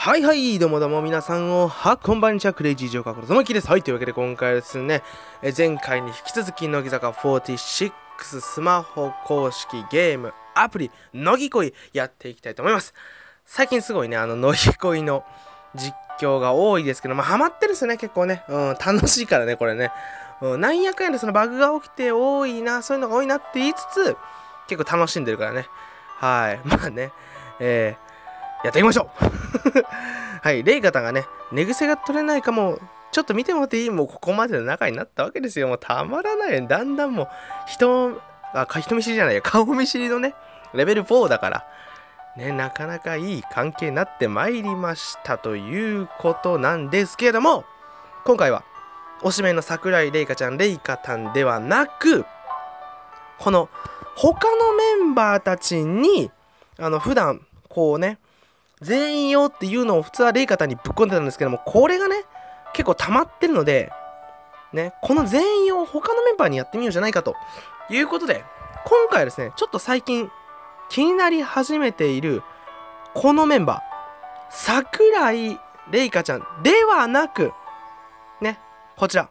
はいはい、どうもどうも皆さんこんばんにちは、クレイジージョーカーことともきです。はい、というわけで今回はですね、前回に引き続き、乃木坂46スマホ公式ゲームアプリ、乃木恋やっていきたいと思います。最近すごいね、乃木恋の実況が多いですけど、ハマってるんですよね、結構ね。楽しいからね、これね。なんやかんやでそのバグが起きて多いな、そういうのが多いなって言いつつ、結構楽しんでるからね。はい、やっていきましょうはい、レイカタがね、寝癖が取れないかも、ちょっと見てもらっていい？もうここまでの仲になったわけですよ。もうたまらないよ。だんだんもう、人見知りじゃないよ。顔見知りのね、レベル4だから。ね、なかなかいい関係になってまいりましたということなんですけれども、今回は、おしめの桜井レイカちゃん、レイカタンではなく、この、他のメンバーたちに、普段、こうね、全員用っていうのを普通はレイカタにぶっ込んでたんですけども、これがね、結構溜まってるので、ね、この全員用を他のメンバーにやってみようじゃないかということで、今回はですね、ちょっと最近気になり始めているこのメンバー、桜井レイカちゃんではなく、ね、こちら、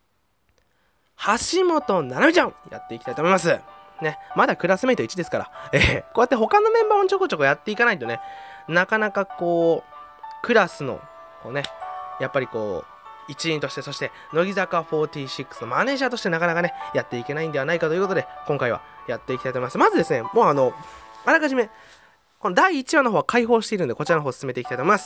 橋本七海ちゃんやっていきたいと思います。ね、まだクラスメイト1ですから、こうやって他のメンバーもちょこちょこやっていかないとね、なかなかこう、クラスの、こうね、やっぱりこう、一員として、そして、乃木坂46のマネージャーとしてなかなかね、やっていけないんではないかということで、今回はやっていきたいと思います。まずですね、もうあらかじめ、この第1話の方は開放しているので、こちらの方を進めていきたいと思います。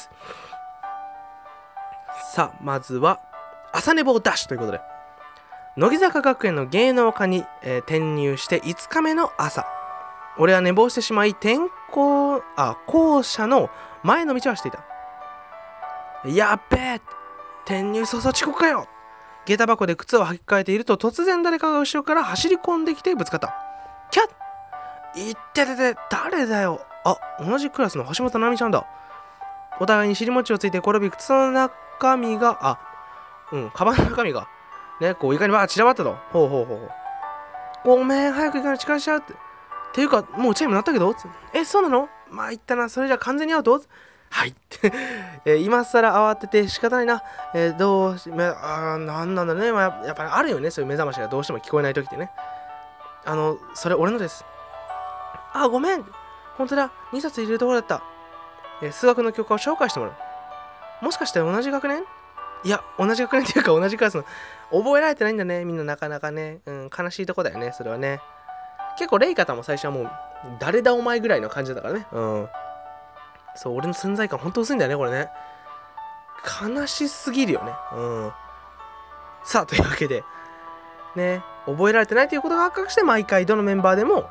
さあ、まずは、朝寝坊ダッシュということで、乃木坂学園の芸能科に、転入して5日目の朝、俺は寝坊してしまい校舎の前の道を走っていた。やっべえ、転入早々遅刻かよ。下駄箱で靴を履き替えていると突然誰かが後ろから走り込んできてぶつかった。キャッ、いっててて、誰だよ。あ、同じクラスの橋本奈美ちゃんだ。お互いに尻餅をついて転び、靴の中身が、カバンの中身がね、こう床に散らばったと。ほう。ごめん、早く行かない、力しちゃうって。っていうか、もうチャイム鳴ったけど、そうなの？言ったな、それじゃ完全にアウト？はい。今更慌てて仕方ないな。なんなんだね。やっぱりあるよね、そういう目覚ましがどうしても聞こえない時ってね。それ俺のです。ごめん。本当だ、2冊入れるところだった。数学の教科を紹介してもらう。もしかして同じ学年？いや、同じ学年っていうか同じクラスの。覚えられてないんだね、みんななかなかね。悲しいとこだよね、それはね。結構レイカタも最初はもう、誰だお前ぐらいの感じだからね。そう、俺の存在感ほんと薄いんだよね、これね。悲しすぎるよね。さあ、というわけで、ね、覚えられてないということが発覚して、毎回どのメンバーでも、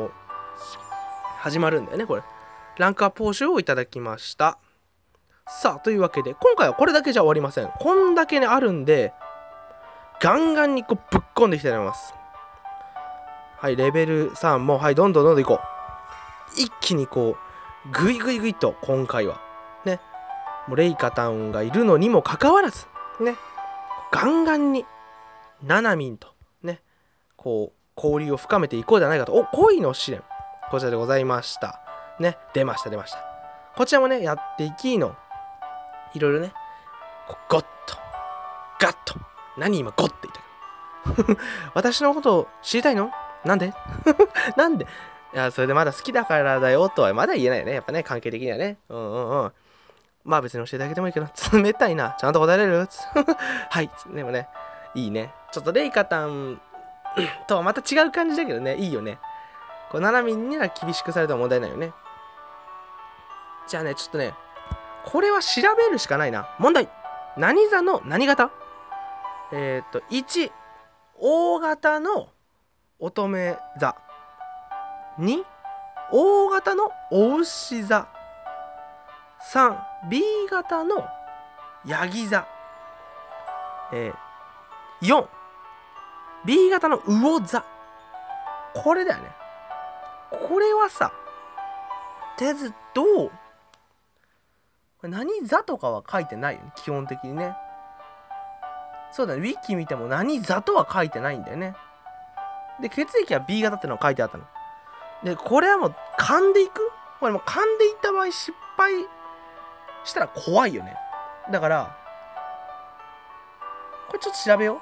始まるんだよね、これ。ランクアップ報酬をいただきました。さあ、というわけで、今回はこれだけじゃ終わりません。こんだけね、あるんで、ガンガンにこうぶっ込んでいきたいと思います。はい、レベル3も、はい、どんどんいこう。一気にこう、ぐいぐいと、今回は。ね。もうレイカタンがいるのにもかかわらず、ね。ガンガンに、ナナミンと、ね。こう、交流を深めていこうじゃないかと。恋の試練。こちらでございました。ね。出ました。こちらもね、やっていきの。いろいろね、ゴッと、ガッと。何今ゴッって言ったけど。私のことを知りたいの？なんでなんで？いや、それでまだ好きだからだよとはまだ言えないよね。やっぱね、関係的にはね。別に教えてあげてもいいけど、冷たいな。ちゃんと答えれる？はい。でもね、いいね。ちょっとレイカタンとはまた違う感じだけどね、いいよね。こう、ナナミンには厳しくされても問題ないよね。じゃあね、ちょっとね、これは調べるしかないな。問題。何座の何型？1、大型の乙女座。2、大型のお牛座。3、B 型のヤギ座。4、B 型の魚座。これだよね。これはさ、とりあえずこれ何座とかは書いてないよね、基本的にね。そうだね、ウィキ見ても何座とは書いてないんだよね。で、血液は B 型ってのが書いてあったの。で、これはもう噛んでいく？これもう噛んでいった場合失敗したら怖いよね。だから、これちょっと調べよう。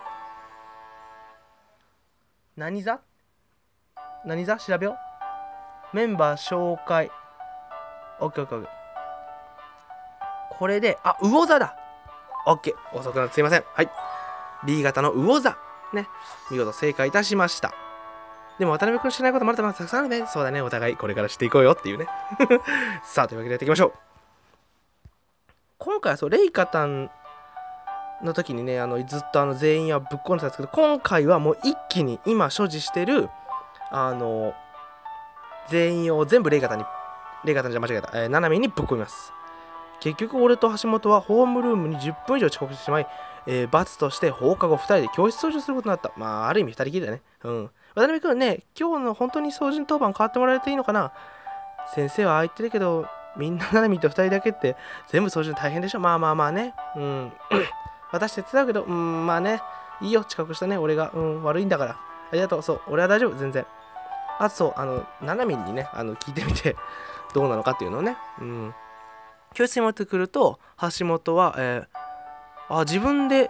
何座調べよう。メンバー紹介。オッケーオッケーオッケー。これで、魚座だ。オッケー。遅くなってすいません。はい。B 型の魚座。ね。見事正解いたしました。でも渡辺君知らないことまだまだたくさんあるね。そうだね。お互いこれから知っていこうよっていうね。さあ、というわけでやっていきましょう。今回はそう、レイカタンの時にね、ずっと全員はぶっこんでたんですけど、今回はもう一気に今所持してる、全員を全部レイカタンじゃ間違えた、ナナミにぶっ込みます。結局俺と橋本はホームルームに10分以上遅刻してしまい、罰として放課後2人で教室掃除をすることになった。まあ、ある意味2人きりだね。うん。渡辺君ね、今日の本当に掃除の当番変わってもらえていいのかな。先生はああ言ってるけど、みんなナナミと2人だけって全部掃除大変でしょ。まあね。うん。私手伝うけど、まあね。いいよ、遅刻したね。俺が、悪いんだから。ありがとう。そう、俺は大丈夫、全然。あとそう、ナナミにね、聞いてみて、どうなのかっていうのをね。うん。教室に持ってくると、橋本は、自分で、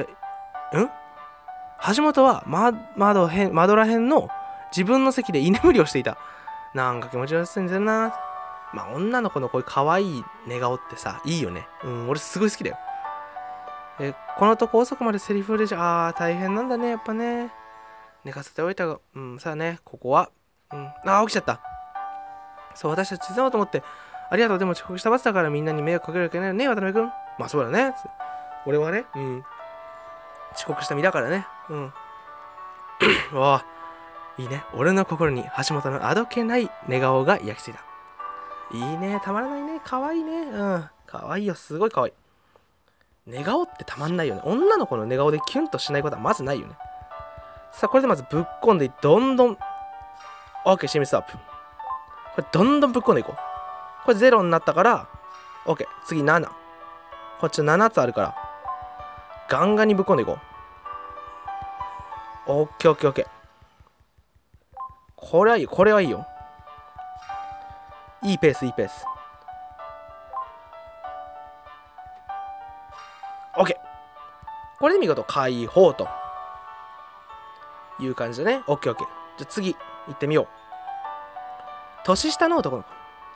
橋本は、窓らへんの自分の席で居眠りをしていた。なんか気持ち悪いんだよな。まあ、女の子のこういう可愛い寝顔ってさ、いいよね。俺すごい好きだよ。このとこ遅くまでセリフで大変なんだね、やっぱね。寝かせておいたが、さあね、ここは、起きちゃった。そう、私たち手伝おうと思って、ありがとう、でも遅刻した罰だからみんなに迷惑かけるわけないよね、渡辺君。まあそうだね。俺はね、遅刻した身だからね。わあ、いいね。俺の心に橋本のあどけない寝顔が焼き付いた。いいね、たまらないね。かわいいね。かわいいよ、すごいかわいい。寝顔ってたまんないよね。女の子の寝顔でキュンとしないことはまずないよね。さあ、これでまずぶっこんで、どんどん、OK、シミスアップ。これどんどんぶっこんでいこう。これ0になったから、OK、次7。こっち7つあるから、ガンガンにぶっこんでいこう。OK。これはいいよ、これはいいよ。いいペース。OK。これで見事解放という感じだね。OK。じゃあ次、行ってみよう。年下の男の子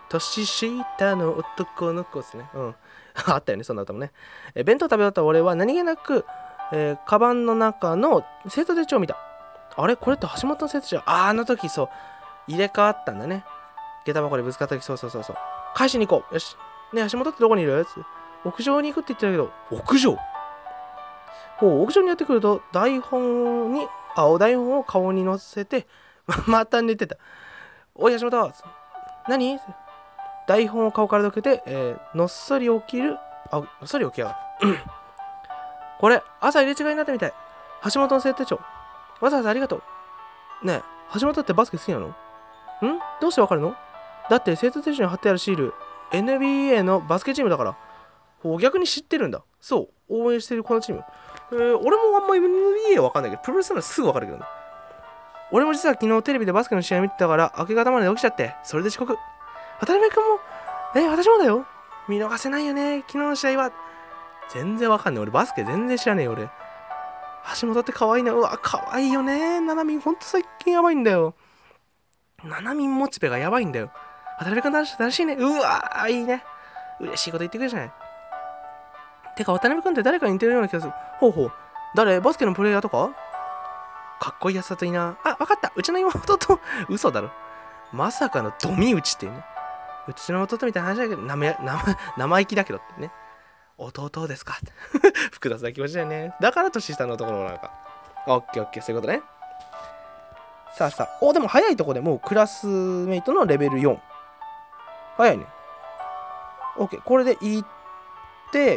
ですね。あったよね、そんな歌もね。弁当食べ終わった俺は何気なく、カバンの中の生徒手帳を見た。あれこれって橋本の生徒手帳。あの時そう、入れ替わったんだね。下駄箱でぶつかった時、そう。返しに行こう。よし。ねえ、橋本ってどこにいる？屋上に行くって言ってたけど、屋上？屋上にやってくると、台本を顔に乗せて、また寝てた。おい、橋本、何？台本を顔からどけて、のっそり起きやがる。これ、朝入れ違いになったみたい。橋本の生徒手帳。わざわざありがとう。ねえ、橋本ってバスケ好きなの？どうしてわかるの？だって生徒手帳に貼ってあるシール、NBA のバスケチームだから。逆に知ってるんだ。そう、応援してるこのチーム。俺もあんま NBA はわかんないけど、プロレスならすぐわかるけどね。俺も実は昨日テレビでバスケの試合見てたから、明け方まで起きちゃって、それで遅刻。渡辺君も、私もだよ。見逃せないよね、昨日の試合は。全然わかんない。俺バスケ全然知らねえよ、俺。橋本って可愛いな。うわ、可愛いよね。ななみん、ほんと最近やばいんだよ。ななみんモチベがやばいんだよ。渡辺君楽しいね。うわー、いいね。嬉しいこと言ってくるじゃない。てか、渡辺君って誰かに似てるような気がする。誰？バスケのプレイヤーとか？かっこいいやつだといいな。わかった。うちの妹と、嘘だろ。まさかのドミ打ちっていうね。うちの弟みたいな話だけど、生意気だけどってね。弟ですか複雑な気持ちだよね。だから年下のところなんか。オッケー、そういうことね。さあ。でも早いとこでもうクラスメイトのレベル4。早いね。オッケー、これでいって、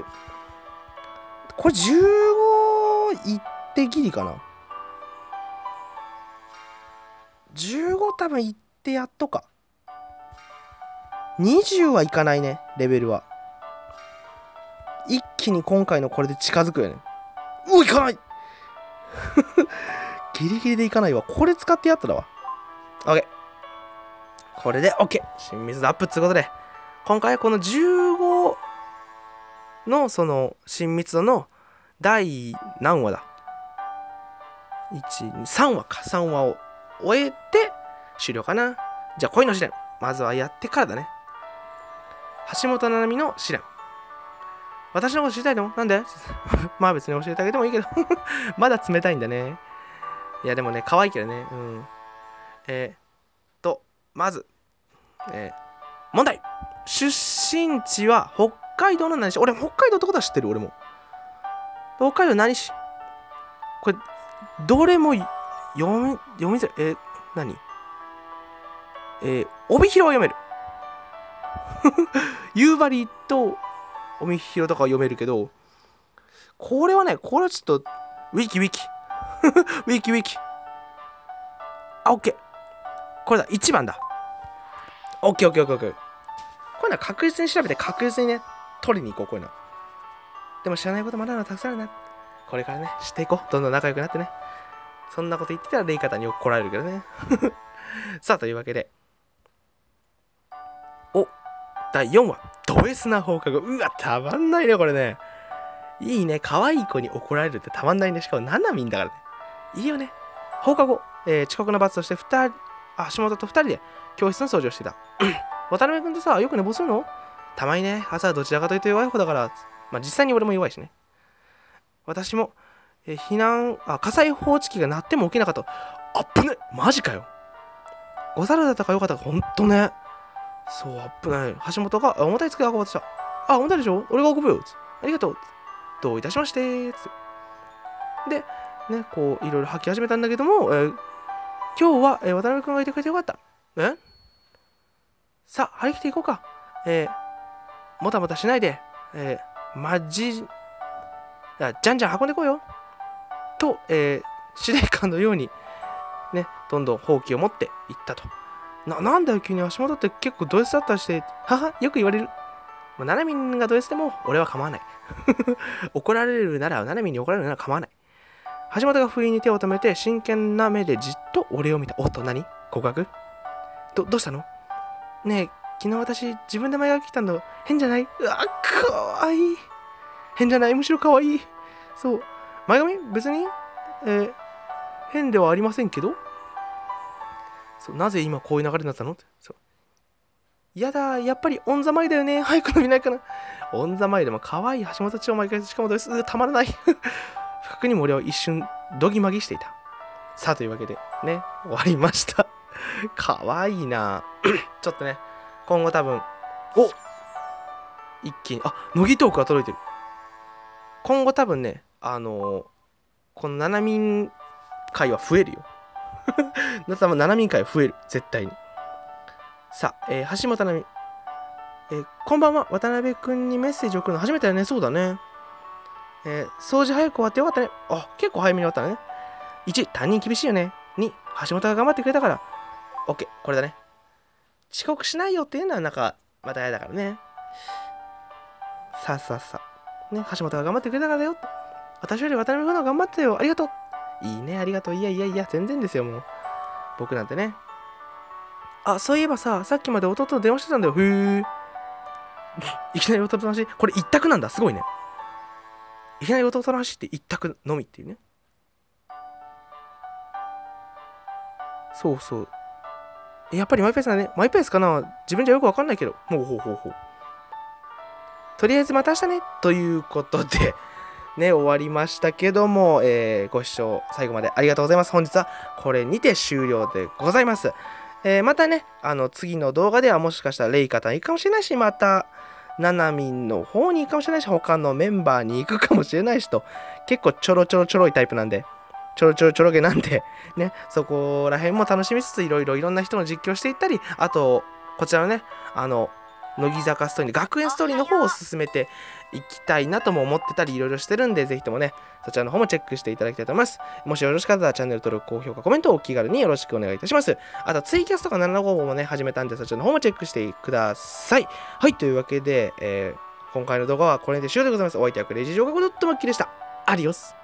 これ15いってギリかな。15多分いってやっとか。20はいかないね、レベルは。一気に今回のこれで近づくよね。いかないギリギリでいかないわ。これ使ってやっただわ。OK。これで OK。新水アップってことで、今回はこの15 のその親密度の第何話だ、3話か、3話を終えて終了かな。じゃあ恋の試練、まずはやってからだね。橋本七海の試練。私のこと知りたいの？なんで？まあ別に教えてあげてもいいけどまだ冷たいんだね。いやでもね、可愛いけどね。うん。まず、問題。出身地は北海道の何市？俺、北海道ってことは知ってる、俺も。北海道何市？これ、どれも読みづらい。何？帯広は読める。夕張と帯広とかは読めるけど、これはちょっと、ウィキ。ウィキ。あ、オッケー。これだ、1番だ。オッケー。こういうのは確実に調べて確実にね、取りに行こう、こういうの。でも知らないことまだまだたくさんあるな。これからね、知っていこう。どんどん仲良くなってね。そんなこと言ってたらレイ方に怒られるけどね。さあ、というわけで。第4話。ド S な放課後。うわ、たまんないね、これね。いいね。可愛い子に怒られるってたまんないね。しかも、ななみんだからね。いいよね。放課後、遅刻の罰として橋本と2人で教室の掃除をしていた。渡辺君とさ、よく寝坊するの？たまにね、朝はどちらかというと弱い方だから、まあ実際に俺も弱いしね。私も、火災報知器が鳴っても起きなかった。あっぶね！マジかよ。誤作動だったかよかったか、ほんとね。そう、危ない。橋本が、重たい机運ばれてた。あ、重たいでしょ？俺が運ぶよ。ありがとう。どういたしまして。で、ね、こう、いろいろ吐き始めたんだけども、今日は、渡辺君がいてくれてよかった。さあ、張り切っていこうか。もたもたしないで、じゃんじゃん運んでこいよ。と、司令官のように、ね、どんどんほうきを持っていったと。なんだよ、急に足元って結構ド S だったりして、よく言われる。ななみんがド S でも俺は構わない。怒られるなら、ななみんに怒られるなら構わない。橋本が不意に手を止めて、真剣な目でじっと俺を見た。おっと、何？告白？どうしたの？ねえ、昨日私、自分で前が来たんだ。変じゃない？うわ、かわいい。変じゃない？むしろかわいい。そう。前髪？別に、変ではありませんけど。そう、なぜ今こういう流れになったの？そう。やだ、やっぱりオンザマイだよね。早く伸びないかな。オンザマイでも可愛い橋本千代毎回、しかもです。たまらない。不覚にも俺は一瞬、どぎまぎしていた。さあ、というわけで、ね、終わりました。かわいいな。ちょっとね、今後多分、一気に、乃木トークが届いてる。今後多分ね、この7民会は増えるよ。多分7民会は増える。絶対に。さあ、橋本奈美。こんばんは。渡辺くんにメッセージ送るの初めてだね。そうだね。掃除早く終わってよかったね。結構早めに終わったね。1、担任厳しいよね。2、橋本が頑張ってくれたから。OK、これだね。遅刻しないよっていうのはなんか、また嫌だからね。さあ。ね、橋本が頑張ってくれたからだよ。私より渡辺君の方が頑張ってたよ。ありがとう。いいね、ありがとう。いや、全然ですよ、もう。僕なんてね。そういえばさ、さっきまで弟と電話してたんだよ。いきなり弟の話。これ一択なんだ。すごいね。いきなり弟の話って一択のみっていうね。そう。やっぱりマイペースだね。マイペースかな？自分じゃよくわかんないけど。ほう。とりあえずまた明日ね。ということで、ね、終わりましたけども、ご視聴最後までありがとうございます。本日はこれにて終了でございます。またね、次の動画ではもしかしたらレイカタン行くかもしれないし、また、ナナミンの方に行くかもしれないし、他のメンバーに行くかもしれないしと、結構ちょろいタイプなんで、ちょろげなんで、ね、そこら辺も楽しみつつ、いろんな人の実況していったり、あと、こちらのね、乃木坂ストーリー、学園ストーリーの方を進めていきたいなとも思ってたり、いろいろしてるんで、ぜひともね、そちらの方もチェックしていただきたいと思います。もしよろしかったら、チャンネル登録、高評価、コメントをお気軽によろしくお願いいたします。あと、ツイキャスとか755もね、始めたんで、そちらの方もチェックしてください。はい、というわけで、今回の動画はこれで終了でございます。お相手はクレイジージョーガコドットマッキーでした。アディオス。